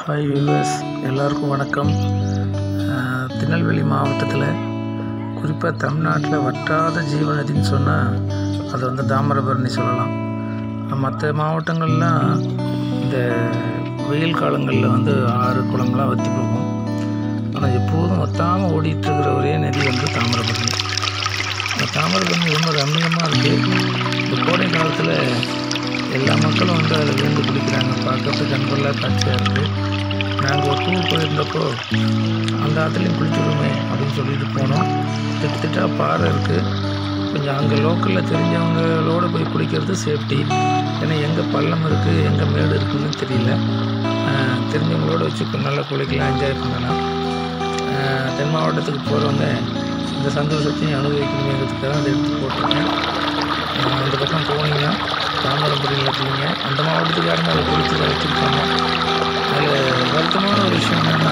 Hi viewers, எல்லாருக்கும் வணக்கம். திருநெல்வேலி மாவட்டத்தில், குறிப்பாக தமிழ்நாட்டில் வற்றாத ஜீவநதின்னு சொன்னால் அது தாமிரபரணி சொல்லலாம். மற்ற மாவட்டங்கள்லாம் இந்த வெயில் காலங்களில் ஆறு குளங்களாக வற்றி போகும். ஆனால் எப்போதும் வற்றாமல் ஓடிட்டுருக்கிற ஒரே நதி தாமிரபரணி. இந்த தாமிரபரணி ரொம்ப ரம்மியமாக இருக்குது. இந்த கோடை காலத்தில் எல்லா மக்களும் அதில் விழுந்து குடிக்கிறாங்க. பார்க்கறதுக்கு கண்கொள்ளா காட்சியாக இருக்குது. நாங்கள் ஒரு டூர் போயிருந்தப்போ அந்த ஆற்றுலையும் குளிச்சுடுமே அப்படின்னு சொல்லிட்டு போனோம். திட்டா பாறை இருக்குது. கொஞ்சம் அங்கே லோக்கலில் தெரிஞ்சவங்களோடு போய் குளிக்கிறது சேஃப்டி. ஏன்னா எங்கே பள்ளம் இருக்குது, எங்கே மேடு இருக்குதுன்னு தெரியல. தெரிஞ்சவங்களோட வச்சு நல்லா குளிக்கலாம், என்ஜாய் பண்ணலாம். தென் மாவட்டத்துக்கு போகிறவங்க இந்த சந்தோஷத்தையும் அனுபவிக்கணுங்கிறதுக்காக அதை எடுத்து போட்டிருக்கேன். அந்த பக்கம் போனீங்கன்னா தாமிரபரணியில் இருக்கீங்க. அந்த மாவட்டத்துக்காரங்க அதை குறித்து வச்சுருக்காங்க. அதில் வருத்தமான ஒரு விஷயம் என்னென்னா,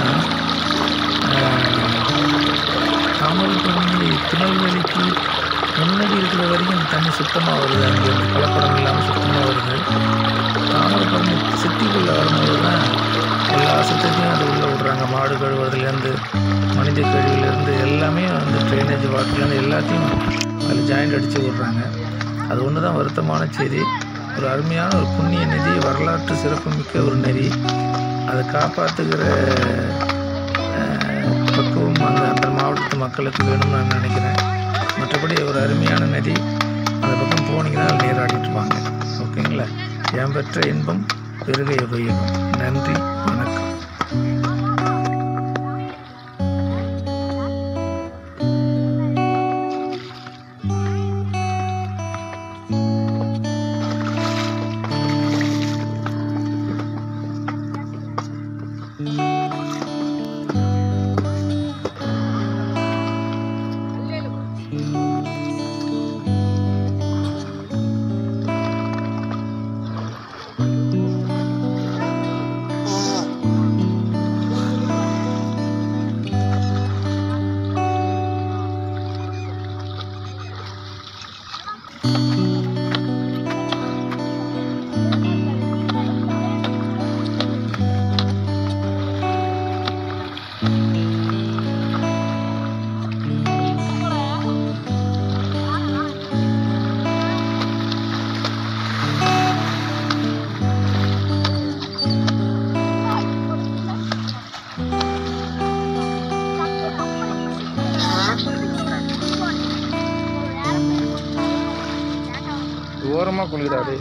தாமிரபரணி திருநெல்வேலிக்கு முன்னாடி இருக்கிற வரைக்கும் அந்த தண்ணி சுத்தமாக வருது. அங்கே கலப்படம் இல்லாமல் சுத்தமாக வருது. தாமிரபரணி சிட்டிக்குள்ளே வரும்போது தான் எல்லா சுத்தத்தையும் அது உள்ளே விட்றாங்க. மாடு கழுவுறதுலேருந்து மனித கழிவுலேருந்து எல்லாமே ட்ரைனேஜ் வாட்டர்லேருந்து எல்லாத்தையும் அதில் ஜாயிண்ட் அடித்து விட்றாங்க. அது ஒன்று தான் வருத்தமான செய்தி. ஒரு அருமையான ஒரு புண்ணிய நதி, வரலாற்று சிறப்புமிக்க ஒரு நதி. அதை காப்பாற்றுகிற பக்குவம் அந்த மாவட்டத்து மக்களுக்கு வேணும்னு நான் நினைக்கிறேன். மற்றபடி ஒரு அருமையான நதி. அந்த பக்கம் போனீங்கன்னா அது நீராடிட்டு வாங்க. ஓகேங்களா? என் பெற்ற இன்பம் பெருக உபயோகம். நன்றி, வணக்கம். ஓரமாக குளிக்கிறாரு.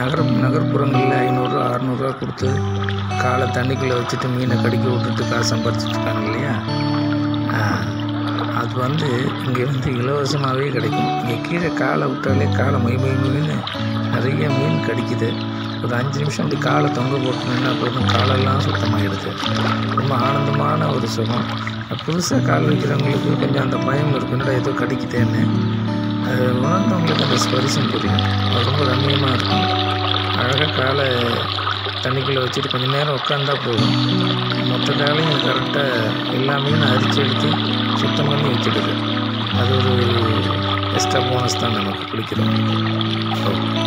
நகர்ப்புறங்களில் 500 600 கொடுத்து காலை தண்ணிக்குள்ளே வச்சுட்டு மீனை கடிக்க விட்டுட்டு காசு சம்பாரிச்சிட்ருக்காங்க இல்லையா. அது இங்கே இலவசமாகவே கிடைக்கும். இங்கே கீழே காலை விட்டாலே காலை மீன் நிறைய மீன் கடிக்குது. ஒரு 5 நிமிஷம் அப்படி காலை தொங்க போட்டு நின்னா போதும், காலெல்லாம் சுத்தமாகிடுது. ரொம்ப ஆனந்தமான ஒரு சுகம். புதுசாக கால் வைக்கிறவங்களுக்கு கொஞ்சம் அந்த பயம் இருக்கும், என்னடா ஏதோ கடிக்குதேன்னு. அது உணர்ந்தவங்களுக்கு அந்த ஸ்பரிசம் புரியும். அது ரொம்ப ரம்மியமாக இருக்கும். அழகாக காலை தண்ணிக்குள்ளே வச்சுட்டு கொஞ்சம் நேரம் உட்காந்தா போதும், மொத்த காலையும் கரெக்டாக எல்லாமே அரிச்சு எடுத்து சுத்தம் பண்ணி வச்சுடுது. அது ஒரு எக்ஸ்ட்ரா போனஸ் தான் நமக்கு பிடிக்கிறோம்.